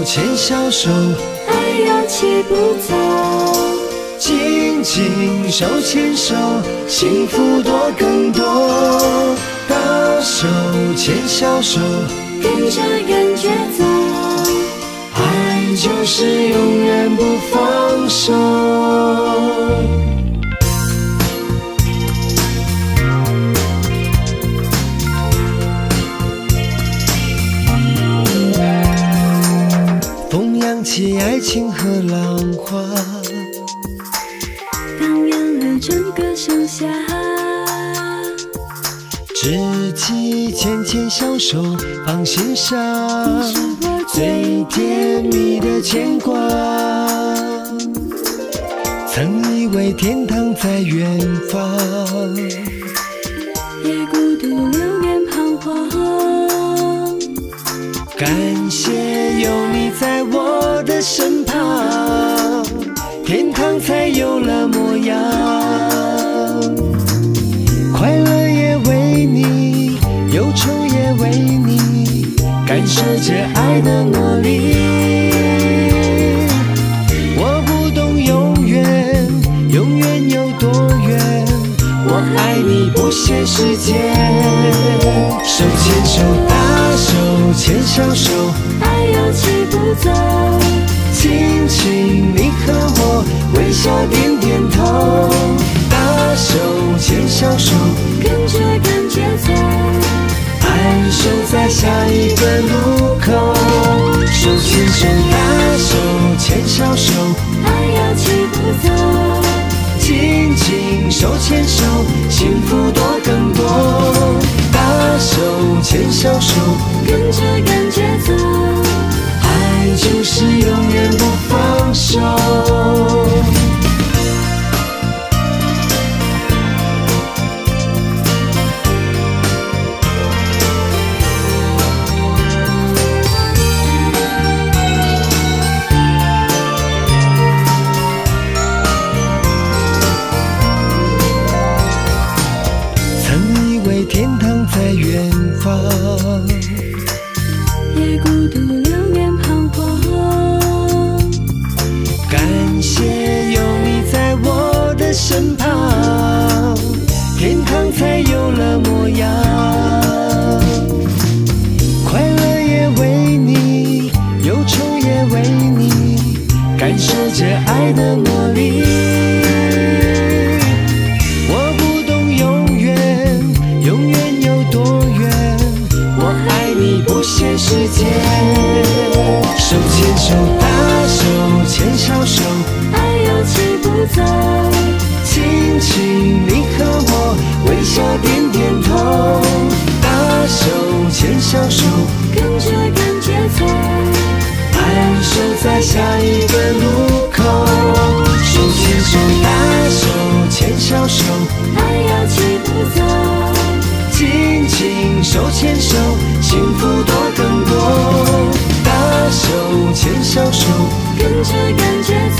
牵小手， 爱要齐步走。 紧紧手牵手，幸福多更多。大手牵小手， 跟着感觉走， 爱就是永远不放手。风扬起爱情和浪花， 荡漾了整个盛夏。 知己牵牵小手放心上， 你是我最甜蜜的牵挂。曾以为天堂在远方， 也孤独流连彷徨。 感谢有你在我的身旁，天堂才有了模样。快乐也为你，忧愁也为你，感受着爱的魔力。我不懂永远，永远有多远，我爱你不限时间。手牵手，大手牵小手， 爱要齐步走。 亲亲你和我，微笑点点头。大手牵小手， 跟着感觉走， 爱守在下一个路口。手牵手，大手牵小手， 爱要齐步走。 紧紧手牵手，幸福多更多。大手牵小手， 跟着感觉走， 爱就是永远不放手。天堂在远方， 也孤独流连彷徨。 感谢有你在我的身旁，天堂才有了模样。快乐也为你，忧愁也为你，感受着爱的魔力。不限时间，手牵手，大手牵小手， 爱要齐步走。 亲亲你和我，微笑点点头。大手牵小手， 跟着感觉走， 爱守在下一个路口。手牵手，大手牵小手， 爱要齐步走。 紧紧手牵手，幸福多更多。大手牵小手， 跟着感觉